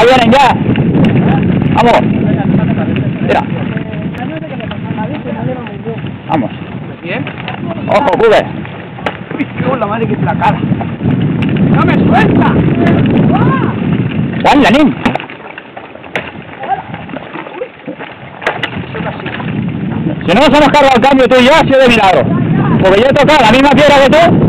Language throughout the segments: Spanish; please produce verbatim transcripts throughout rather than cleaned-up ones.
vienen ya. Vamos. Mira. Vamos. ¿Bien? Ojo, Cube. ¡Uy, la madre que es la cara! ¡No me suelta! Juan Lanín. Si no nos hemos cargado el cambio tú y yo, ha sido de milagro. Porque yo he tocado la misma piedra que tú.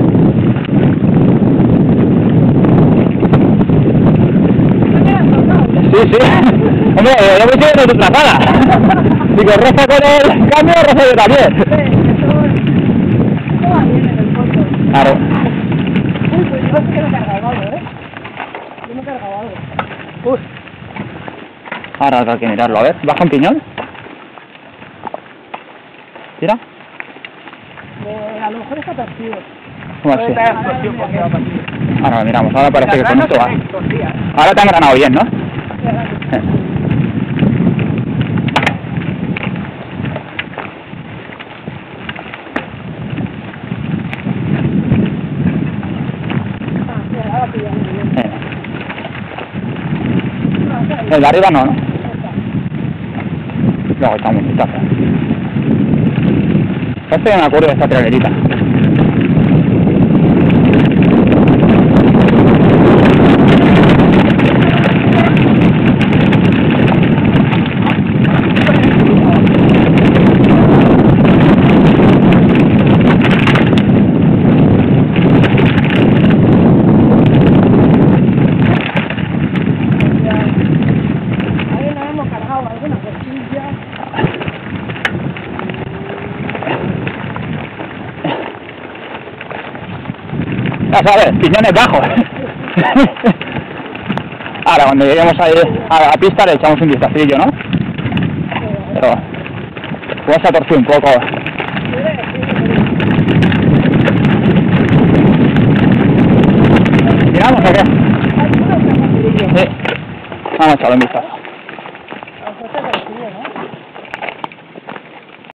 Sí, sí. Hombre, yo voy siguiendo tu trazada. Digo, roza con el cambio, roza yo también. Claro. Uy, pues yo sé que me he cargado algo, ¿eh? Yo me he cargado algo. Uy. Ahora hay que mirarlo, a ver. ¿Baja un piñón? Tira. Eh, a lo mejor está partido. ¿Cómo así? Esta explosión porque va a partir. Ahora lo miramos, ahora parece que con esto va. Ahora te han granado bien, ¿no? Eh. Eh. El de arriba no, ¿no? Luego estamos en taza. Esto ya me acuerdo de esta tralerita. Ahí nos hemos cargado alguna cosilla. Ya sabes, piñones bajos. Ahora, cuando lleguemos ahí a la pista le echamos un vistacillo, ¿no? Pero pues se ha torcido un poco. ¿Miramos o qué? Sí. Vamos a echarle un vistazo.